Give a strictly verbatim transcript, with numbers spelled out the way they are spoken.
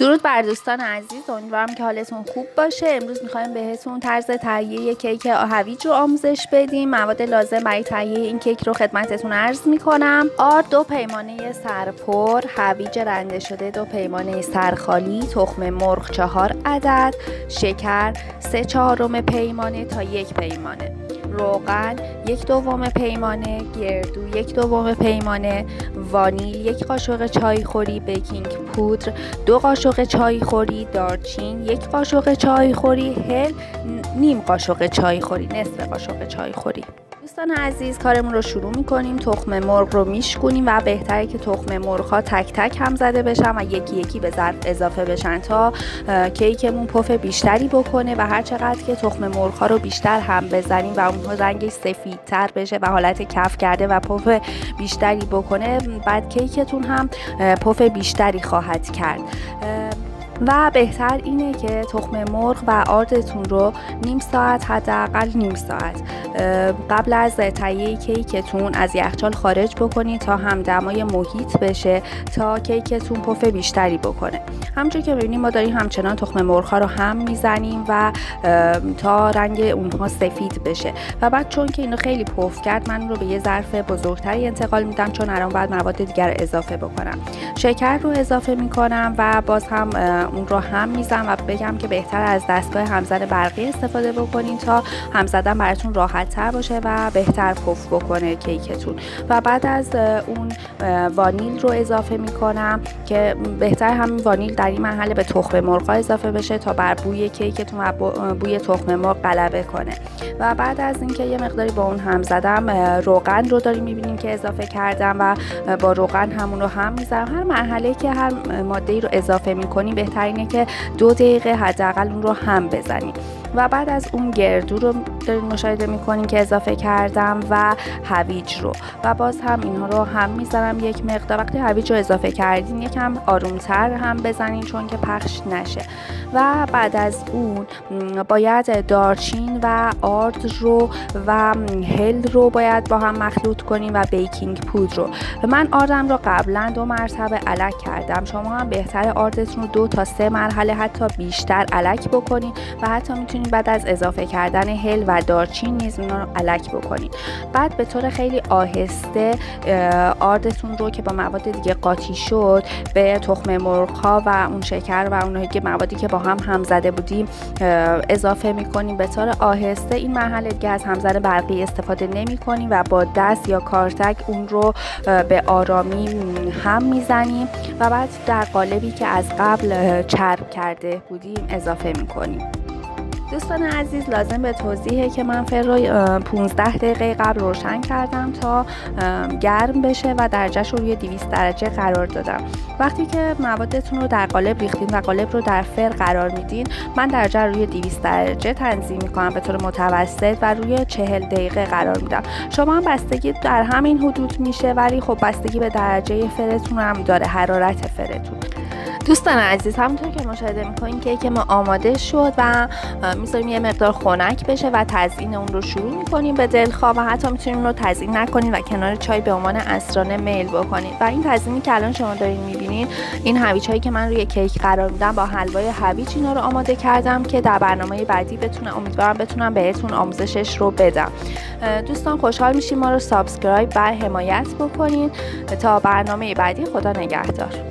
درود بر دوستان عزیز، امیدوارم که حالتون خوب باشه. امروز میخوایم بهتون طرز تهیه کیک هویج رو آموزش بدیم. مواد لازم برای تهیه این کیک رو خدمتتون عرض میکنم. آرد دو پیمانه سرپر، هویج رنده شده دو پیمانه سرخالی، تخم مرغ چهار عدد، شکر سه چهارم پیمانه تا یک پیمانه، روغن یک دوم پیمانه، گردو یک دوم پیمانه، وانیل یک قاشق چای خوری، بیکینگ پودر دو قاشق چای خوری، دارچین یک قاشق چای خوری، هل نیم قاشق چای خوری، نصف قاشق چای خوری. دوستان عزیز، کارمون رو شروع میکنیم. تخم مرغ رو میشکنیم و بهتره که تخم مرغ ها تک تک هم زده بشن و یکی یکی به ظرف اضافه بشن تا کیکمون پف بیشتری بکنه و هر چقدر که تخم مرغ ها رو بیشتر هم بزنیم و اون رنگش سفیدتر بشه و حالت کف کرده و پف بیشتری بکنه، بعد کیکتون هم پف بیشتری خواهد کرد. و بهتر اینه که تخم مرغ و آردتون رو نیم ساعت، حداقل نیم ساعت قبل از تهیه کیکتون از یخچال خارج بکنید تا همدمای محیط بشه تا کیکتون پف بیشتری بکنه. همونجور که ببینید ما داریم همچنان تخم مرغ ها رو هم میزنیم و تا رنگ اونها سفید بشه و بعد چون که اینو خیلی پف کرد، من رو به یه ظرف بزرگتری انتقال میدم چون الان باید مواد دیگر اضافه بکنم. شکر رو اضافه میکنم و باز هم اون رو هم میزنم و بگم که بهتر از دستگاه همزن برقی استفاده بکنین تا هم زدن براتون راحت تر باشه و بهتر پف بکنه کیکتون. و بعد از اون وانیل رو اضافه میکنم که بهتر همین وانیل در این مرحله به تخم مرغ اضافه بشه تا بر بوی کیکتون و بوی تخم مرغ غلبه کنه. و بعد از اینکه یه مقداری با اون هم زدم، روغن رو داریم میبینیم که اضافه کردم و با روغن همون رو هم میزنم. هر مرحله که هر ماده‌ای رو اضافه میکنی بهتر اینه که دو دقیقه حداقل اون رو هم بزنید. و بعد از اون گردو رو دارین مشاهده میکنین که اضافه کردم و هویج رو و باز هم اینها رو هم میذارم یک مقدار. وقتی هویج رو اضافه کردین یکم آرومتر هم بزنین چون که پخش نشه. و بعد از اون باید دارچین و آرد رو و هل رو باید با هم مخلوط کنین و بیکینگ پودر رو. من آردم رو قبلا دو مرتبه الک کردم. شما هم بهتر آردتون رو دو تا سه مرحله حتی بیشتر الک بکنین و حتی میتونین بعد از اضافه کردن هل و دارچین نیز اونا رو الک بکنید. بعد به طور خیلی آهسته آردتون رو که با مواد دیگه قاطی شد به تخم مرغ ها و اون شکر و اون که موادی که با هم هم زده بودیم اضافه میکنیم به طور آهسته. این مرحله دیگه از همزن برقی استفاده نمی کنیم و با دست یا کارتک اون رو به آرامی هم میزنیم و بعد در قالبی که از قبل چرب کرده بودیم اضافه میکنیم. دوستان عزیز، لازم به توضیحه که من فر رو پانزده دقیقه قبل روشن کردم تا گرم بشه و درجهش رو روی دویست درجه قرار دادم. وقتی که موادتون رو در قالب ریختین و قالب رو در فر قرار میدین، من درجه رو روی دویست درجه تنظیم میکنم به طور متوسط و روی چهل دقیقه قرار میدم. شما هم بستگی در همین حدود میشه، ولی خب بستگی به درجه فرتون هم داره، حرارت فرتون. دوستان عزیز، همونطور که مشاهده میکنین کیک ما آماده شد و میذاریم یه مقدار خنک بشه و تزیین اون رو شروع میکنیم به دلخواه و حتی میتونیم اون رو تزیین نکنین و کنار چای به عنوان عصرانه میل بکنید. و این تزیینی که الان شما دارین میبینین، این هویج هایی که من روی کیک قرار میدم با حلوای هویج اینا رو آماده کردم که در برنامه بعدی بتونم امیدوارم بتونم بهتون آموزشش رو بدم. دوستان خوشحال میشیم ما رو سابسکرایب و حمایت بکنین. تا برنامه بعدی، خدا نگهدار.